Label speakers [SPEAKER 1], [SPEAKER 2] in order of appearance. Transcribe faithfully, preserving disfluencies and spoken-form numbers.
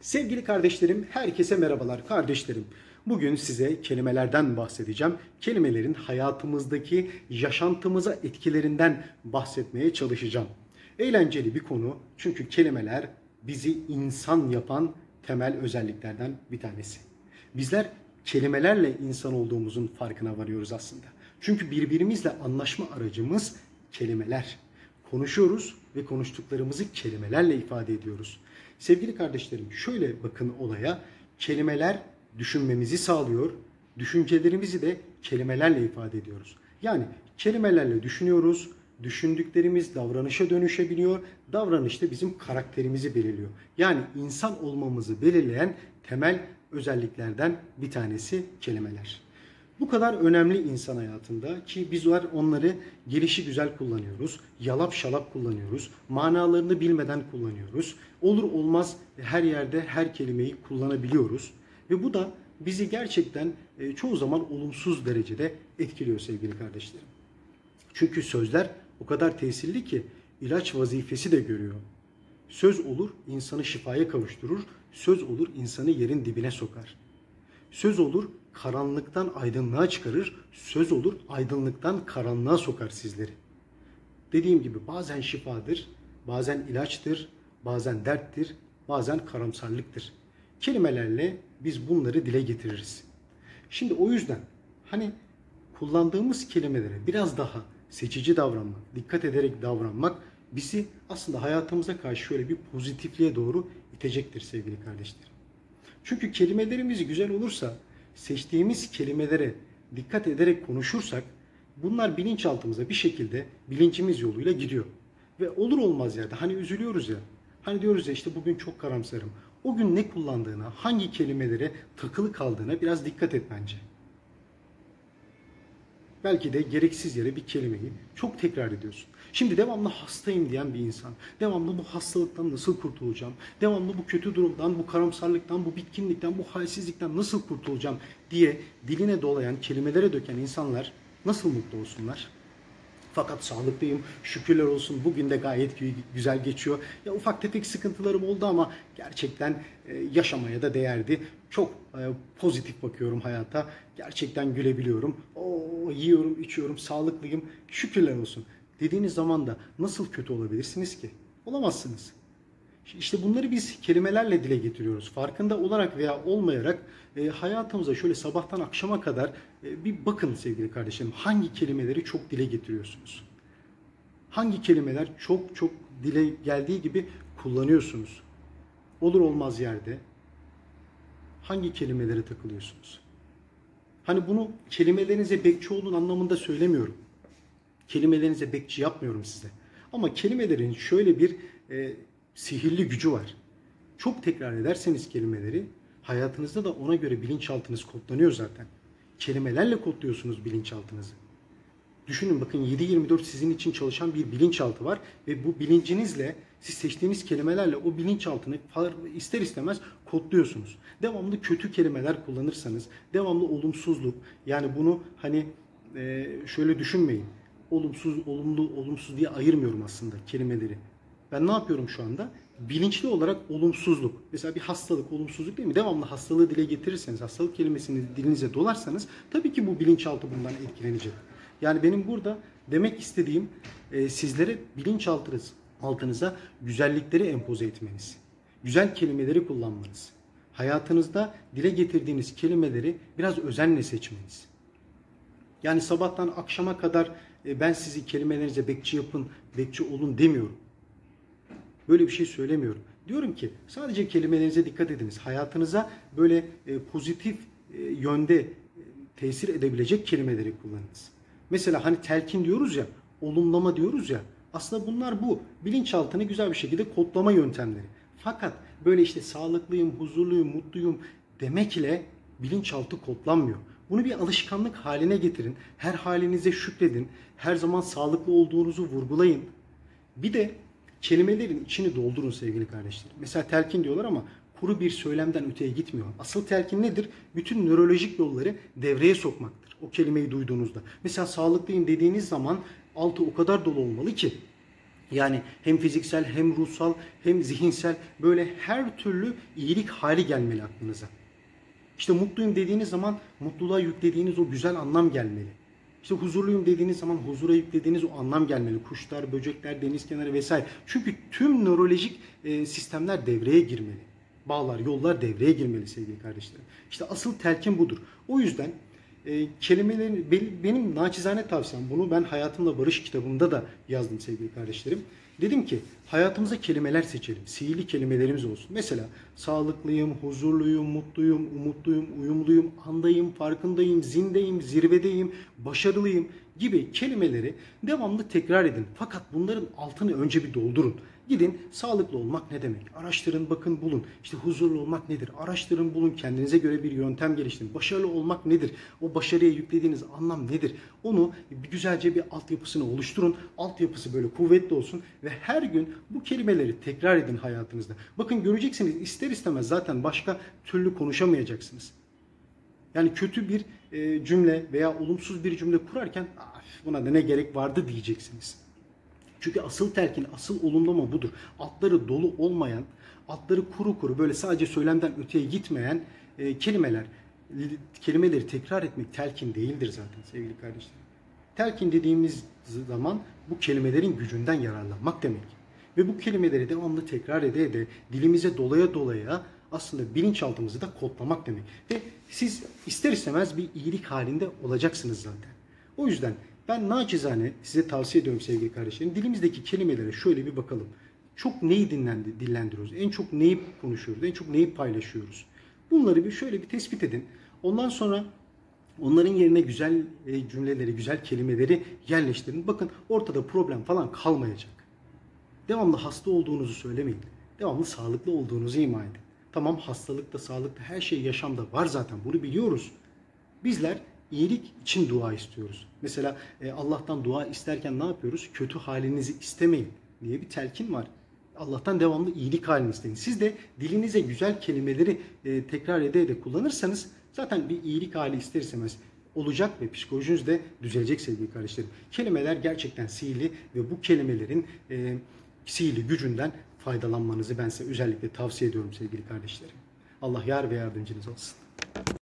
[SPEAKER 1] Sevgili kardeşlerim, herkese merhabalar kardeşlerim. Bugün size kelimelerden bahsedeceğim. Kelimelerin hayatımızdaki yaşantımıza etkilerinden bahsetmeye çalışacağım. Eğlenceli bir konu çünkü kelimeler bizi insan yapan temel özelliklerden bir tanesi. Bizler kelimelerle insan olduğumuzun farkına varıyoruz aslında. Çünkü birbirimizle anlaşma aracımız kelimeler. Konuşuyoruz ve konuştuklarımızı kelimelerle ifade ediyoruz. Sevgili kardeşlerim, şöyle bakın olaya. Kelimeler düşünmemizi sağlıyor. Düşüncelerimizi de kelimelerle ifade ediyoruz. Yani kelimelerle düşünüyoruz. Düşündüklerimiz davranışa dönüşebiliyor. Davranış da bizim karakterimizi belirliyor. Yani insan olmamızı belirleyen temel özelliklerden bir tanesi kelimeler. Bu kadar önemli insan hayatında ki bizler onları gelişigüzel kullanıyoruz, yalap şalap kullanıyoruz, manalarını bilmeden kullanıyoruz. Olur olmaz her yerde her kelimeyi kullanabiliyoruz ve bu da bizi gerçekten çoğu zaman olumsuz derecede etkiliyor sevgili kardeşlerim. Çünkü sözler o kadar tesirli ki ilaç vazifesi de görüyor. Söz olur insanı şifaya kavuşturur, söz olur insanı yerin dibine sokar. Söz olur karanlıktan aydınlığa çıkarır, söz olur aydınlıktan karanlığa sokar sizleri. Dediğim gibi bazen şifadır, bazen ilaçtır, bazen derttir, bazen karamsarlıktır. Kelimelerle biz bunları dile getiririz. Şimdi o yüzden hani kullandığımız kelimelere biraz daha seçici davranmak, dikkat ederek davranmak bizi aslında hayatımıza karşı şöyle bir pozitifliğe doğru itecektir sevgili kardeşlerim. Çünkü kelimelerimiz güzel olursa, seçtiğimiz kelimelere dikkat ederek konuşursak, bunlar bilinçaltımıza bir şekilde bilincimiz yoluyla gidiyor. Ve olur olmaz yerde hani üzülüyoruz ya, hani diyoruz ya işte bugün çok karamsarım. O gün ne kullandığına, hangi kelimelere takılı kaldığına biraz dikkat et bence. Belki de gereksiz yere bir kelimeyi çok tekrar ediyorsun. Şimdi devamlı hastayım diyen bir insan, devamlı bu hastalıktan nasıl kurtulacağım, devamlı bu kötü durumdan, bu karamsarlıktan, bu bitkinlikten, bu halsizlikten nasıl kurtulacağım diye diline dolayan, kelimelere döken insanlar nasıl mutlu olsunlar? Fakat sağlıklıyım, şükürler olsun, bugün de gayet güzel geçiyor. Ya ufak tefek sıkıntılarım oldu ama gerçekten yaşamaya da değerdi. Çok pozitif bakıyorum hayata, gerçekten gülebiliyorum. Oo, yiyorum, içiyorum, sağlıklıyım, şükürler olsun dediğiniz zaman da nasıl kötü olabilirsiniz ki? Olamazsınız. İşte bunları biz kelimelerle dile getiriyoruz. Farkında olarak veya olmayarak e, hayatımıza şöyle sabahtan akşama kadar e, bir bakın sevgili kardeşlerim. Hangi kelimeleri çok dile getiriyorsunuz? Hangi kelimeler çok çok dile geldiği gibi kullanıyorsunuz? Olur olmaz yerde hangi kelimelere takılıyorsunuz? Hani bunu kelimelerinize bekçi olun anlamında söylemiyorum. Kelimelerinize bekçi yapmıyorum size. Ama kelimelerin şöyle bir e, sihirli gücü var. Çok tekrar ederseniz kelimeleri hayatınızda da ona göre bilinçaltınız kodlanıyor zaten. Kelimelerle kodluyorsunuz bilinçaltınızı. Düşünün bakın yedi yirmi dört sizin için çalışan bir bilinçaltı var ve bu bilincinizle siz seçtiğiniz kelimelerle o bilinçaltını ister istemez kodluyorsunuz. Devamlı kötü kelimeler kullanırsanız, devamlı olumsuzluk, yani bunu hani şöyle düşünmeyin. Olumsuz, olumlu, olumsuz diye ayırmıyorum aslında kelimeleri. Ben ne yapıyorum şu anda? Bilinçli olarak olumsuzluk. Mesela bir hastalık, olumsuzluk değil mi? Devamlı hastalığı dile getirirseniz, hastalık kelimesini dilinize dolarsanız tabii ki bu bilinçaltı bundan etkilenecek. Yani benim burada demek istediğim e, sizlere bilinçaltınız, altınıza güzellikleri empoze etmeniz. Güzel kelimeleri kullanmanız. Hayatınızda dile getirdiğiniz kelimeleri biraz özenle seçmeniz. Yani sabahtan akşama kadar e, ben sizi kelimelerinize bekçi yapın, bekçi olun demiyorum. Böyle bir şey söylemiyorum. Diyorum ki sadece kelimelerinize dikkat ediniz. Hayatınıza böyle e, pozitif e, yönde e, tesir edebilecek kelimeleri kullanınız. Mesela hani telkin diyoruz ya, olumlama diyoruz ya. Aslında bunlar bu. Bilinçaltını güzel bir şekilde kodlama yöntemleri. Fakat böyle işte sağlıklıyım, huzurluyum, mutluyum demekle bilinçaltı kodlanmıyor. Bunu bir alışkanlık haline getirin. Her halinize şükredin. Her zaman sağlıklı olduğunuzu vurgulayın. Bir de kelimelerin içini doldurun sevgili kardeşlerim. Mesela telkin diyorlar ama kuru bir söylemden öteye gitmiyor. Asıl telkin nedir? Bütün nörolojik yolları devreye sokmaktır. O kelimeyi duyduğunuzda. Mesela sağlıklıyım dediğiniz zaman altı o kadar dolu olmalı ki Yani hem fiziksel hem ruhsal hem zihinsel böyle her türlü iyilik hali gelmeli aklınıza. İşte mutluyum dediğiniz zaman mutluluğa yüklediğiniz o güzel anlam gelmeli. İşte huzurluyum dediğiniz zaman huzura yüklediğiniz o anlam gelmeli. Kuşlar, böcekler, deniz kenarı vesaire. Çünkü tüm nörolojik e, sistemler devreye girmeli. Bağlar, yollar devreye girmeli sevgili kardeşlerim. İşte asıl telkin budur. O yüzden e, kelimelerin, benim naçizane tavsiyem, bunu ben Hayatımla Barış kitabımda da yazdım sevgili kardeşlerim. Dedim ki hayatımıza kelimeler seçelim. Sihirli kelimelerimiz olsun. Mesela sağlıklıyım, huzurluyum, mutluyum, umutluyum, uyumluyum, andayım, farkındayım, zindeyim, zirvedeyim, başarılıyım gibi kelimeleri devamlı tekrar edin. Fakat bunların altını önce bir doldurun. Gidin sağlıklı olmak ne demek? Araştırın, bakın, bulun. İşte huzurlu olmak nedir? Araştırın, bulun. Kendinize göre bir yöntem geliştirin. Başarılı olmak nedir? O başarıya yüklediğiniz anlam nedir? Onu bir güzelce bir altyapısını oluşturun. Altyapısı böyle kuvvetli olsun ve her gün bu kelimeleri tekrar edin hayatınızda. Bakın göreceksiniz, ister istemez zaten başka türlü konuşamayacaksınız. Yani kötü bir e, cümle veya olumsuz bir cümle kurarken buna da ne gerek vardı diyeceksiniz. Çünkü asıl telkin, asıl olumlama budur. Altları dolu olmayan, altları kuru kuru böyle sadece söylemden öteye gitmeyen e, kelimeler, kelimeleri tekrar etmek telkin değildir zaten sevgili kardeşlerim. Telkin dediğimiz zaman bu kelimelerin gücünden yararlanmak demek. Ve bu kelimeleri devamlı tekrar ede ede dilimize dolaya dolaya aslında bilinçaltımızı da kodlamak demek. Ve siz ister istemez bir iyilik halinde olacaksınız zaten. O yüzden ben naçizane size tavsiye ediyorum sevgili kardeşlerim. Dilimizdeki kelimelere şöyle bir bakalım. Çok neyi dinlendi, dillendiriyoruz? En çok neyi konuşuyoruz? En çok neyi paylaşıyoruz? Bunları bir şöyle bir tespit edin. Ondan sonra onların yerine güzel cümleleri, güzel kelimeleri yerleştirin. Bakın ortada problem falan kalmayacak. Devamlı hasta olduğunuzu söylemeyin. Devamlı sağlıklı olduğunuzu ima edin. Tamam, hastalıkta, sağlıkta, her şey yaşamda var zaten. Bunu biliyoruz. Bizler iyilik için dua istiyoruz. Mesela e, Allah'tan dua isterken ne yapıyoruz? Kötü halinizi istemeyin diye bir telkin var. Allah'tan devamlı iyilik halini isteyin. Siz de dilinize güzel kelimeleri e, tekrar ede ede kullanırsanız zaten bir iyilik hali ister istemez olacak ve psikolojiniz de düzelecek sevgili kardeşlerim. Kelimeler gerçekten sihirli ve bu kelimelerin e, sihirli gücünden faydalanmanızı ben size özellikle tavsiye ediyorum sevgili kardeşlerim. Allah yar ve yardımcınız olsun.